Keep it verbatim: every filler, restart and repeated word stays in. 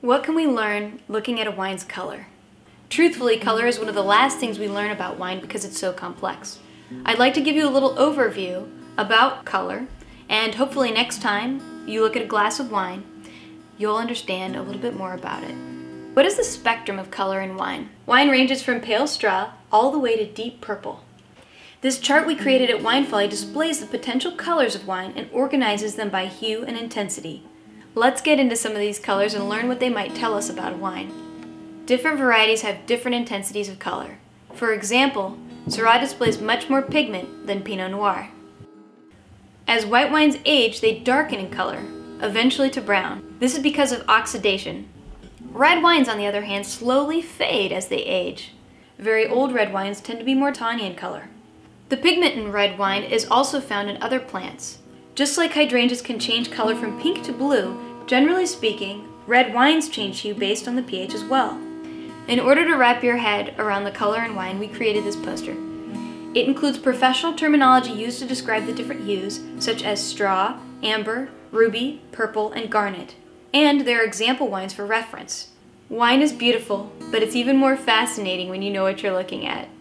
What can we learn looking at a wine's color? Truthfully, color is one of the last things we learn about wine because it's so complex. I'd like to give you a little overview about color, and hopefully next time you look at a glass of wine, you'll understand a little bit more about it. What is the spectrum of color in wine? Wine ranges from pale straw all the way to deep purple. This chart we created at Wine Folly displays the potential colors of wine and organizes them by hue and intensity. Let's get into some of these colors and learn what they might tell us about a wine. Different varieties have different intensities of color. For example, Syrah displays much more pigment than Pinot Noir. As white wines age, they darken in color, eventually to brown. This is because of oxidation. Red wines, on the other hand, slowly fade as they age. Very old red wines tend to be more tawny in color. The pigment in red wine is also found in other plants. Just like hydrangeas can change color from pink to blue, generally speaking, red wines change hue based on the pH as well. In order to wrap your head around the color in wine, we created this poster. It includes professional terminology used to describe the different hues, such as straw, amber, ruby, purple, and garnet. And there are example wines for reference. Wine is beautiful, but it's even more fascinating when you know what you're looking at.